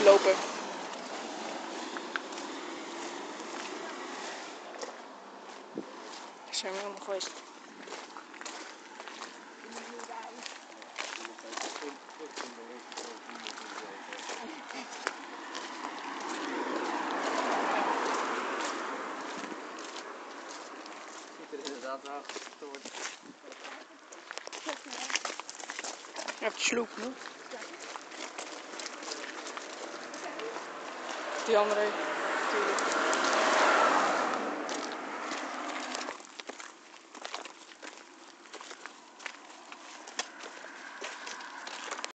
lopen. Daar zijn we helemaal geweest. Inderdaad wel gestoord. Ja, op de sloep, hè? Die andere, natuurlijk.